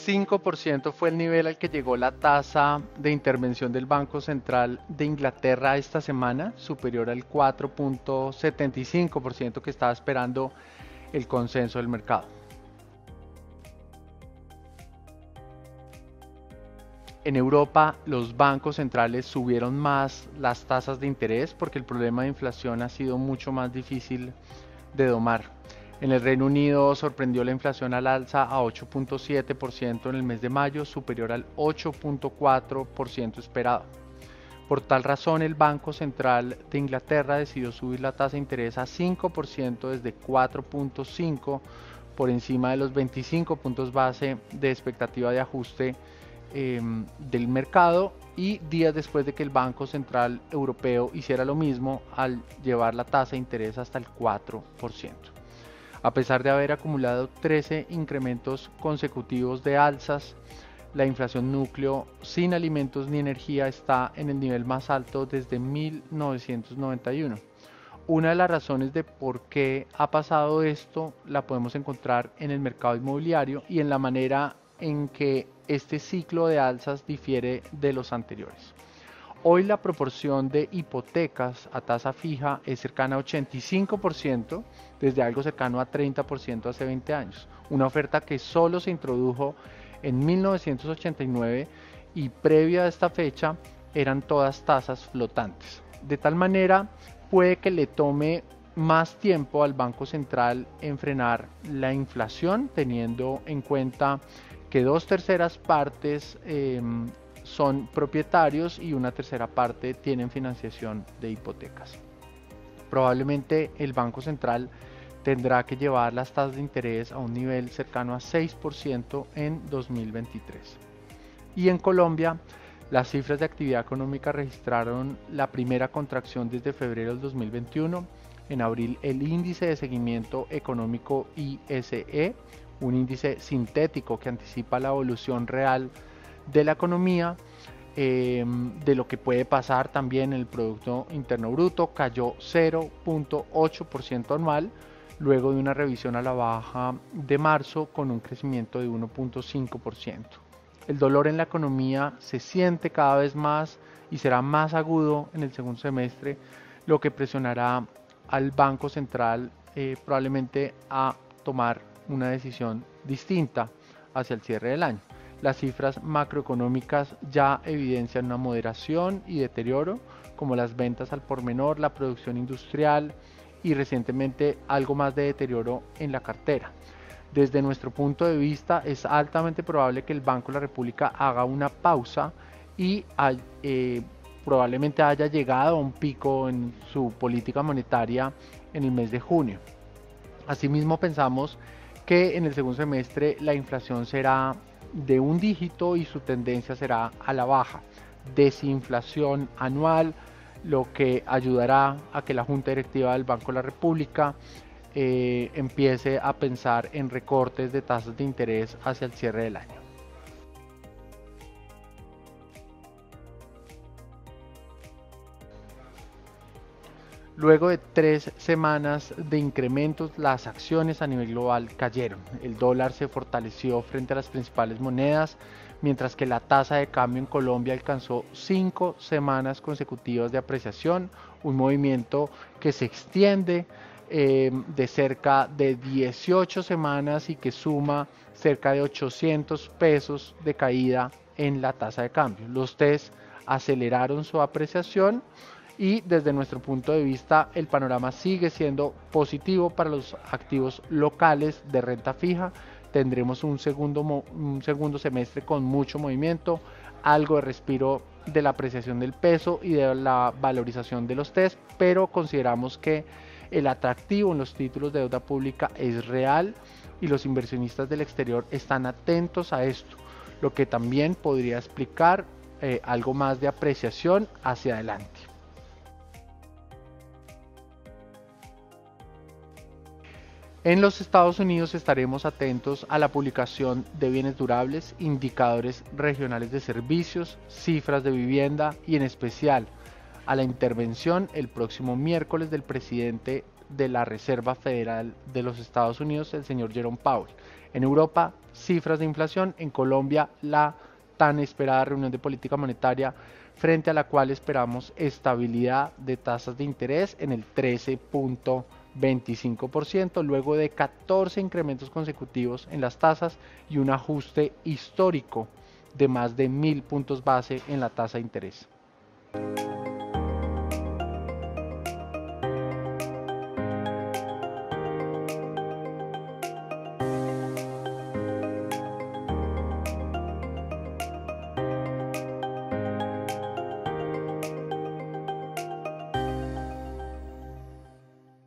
5% fue el nivel al que llegó la tasa de intervención del Banco Central de Inglaterra esta semana, superior al 4.75% que estaba esperando el consenso del mercado. En Europa, los bancos centrales subieron más las tasas de interés porque el problema de inflación ha sido mucho más difícil de domar. En el Reino Unido sorprendió la inflación al alza a 8.7% en el mes de mayo, superior al 8.4% esperado. Por tal razón, el Banco Central de Inglaterra decidió subir la tasa de interés a 5% desde 4.5%, por encima de los 25 puntos base de expectativa de ajuste del mercado, y días después de que el Banco Central Europeo hiciera lo mismo al llevar la tasa de interés hasta el 4%. A pesar de haber acumulado 13 incrementos consecutivos de alzas, la inflación núcleo sin alimentos ni energía está en el nivel más alto desde 1991. Una de las razones de por qué ha pasado esto la podemos encontrar en el mercado inmobiliario y en la manera en que este ciclo de alzas difiere de los anteriores. Hoy la proporción de hipotecas a tasa fija es cercana a 85%, desde algo cercano a 30% hace 20 años. Una oferta que solo se introdujo en 1989 y previa a esta fecha eran todas tasas flotantes. De tal manera puede que le tome más tiempo al Banco Central en frenar la inflación, teniendo en cuenta que 2/3 partes son propietarios y una tercera parte tienen financiación de hipotecas. Probablemente el Banco Central tendrá que llevar las tasas de interés a un nivel cercano a 6% en 2023. Y en Colombia, las cifras de actividad económica registraron la primera contracción desde febrero del 2021. En abril, el índice de seguimiento económico ISE, un índice sintético que anticipa la evolución real de la economía, de lo que puede pasar también en el Producto Interno Bruto, cayó 0.8% anual, luego de una revisión a la baja de marzo con un crecimiento de 1.5%. El dolor en la economía se siente cada vez más y será más agudo en el segundo semestre, lo que presionará al Banco Central probablemente a tomar una decisión distinta hacia el cierre del año. Las cifras macroeconómicas ya evidencian una moderación y deterioro, como las ventas al por menor, la producción industrial y recientemente algo más de deterioro en la cartera. Desde nuestro punto de vista, es altamente probable que el Banco de la República haga una pausa y probablemente haya llegado a un pico en su política monetaria en el mes de junio. Asimismo, pensamos que en el segundo semestre la inflación será de un dígito y su tendencia será a la baja. Desinflación anual, lo que ayudará a que la Junta Directiva del Banco de la República empiece a pensar en recortes de tasas de interés hacia el cierre del año. Luego de 3 semanas de incrementos, las acciones a nivel global cayeron. El dólar se fortaleció frente a las principales monedas, mientras que la tasa de cambio en Colombia alcanzó 5 semanas consecutivas de apreciación, un movimiento que se extiende de cerca de 18 semanas y que suma cerca de 800 pesos de caída en la tasa de cambio. Los TES aceleraron su apreciación y desde nuestro punto de vista el panorama sigue siendo positivo para los activos locales de renta fija. Tendremos un segundo semestre con mucho movimiento, algo de respiro de la apreciación del peso y de la valorización de los TES, pero consideramos que el atractivo en los títulos de deuda pública es real y los inversionistas del exterior están atentos a esto, lo que también podría explicar algo más de apreciación hacia adelante. En los Estados Unidos estaremos atentos a la publicación de bienes durables, indicadores regionales de servicios, cifras de vivienda y en especial a la intervención el próximo miércoles del presidente de la Reserva Federal de los Estados Unidos, el señor Jerome Powell. En Europa, cifras de inflación. En Colombia, la tan esperada reunión de política monetaria, frente a la cual esperamos estabilidad de tasas de interés en el 13.25%, luego de 14 incrementos consecutivos en las tasas y un ajuste histórico de más de 1000 puntos base en la tasa de interés.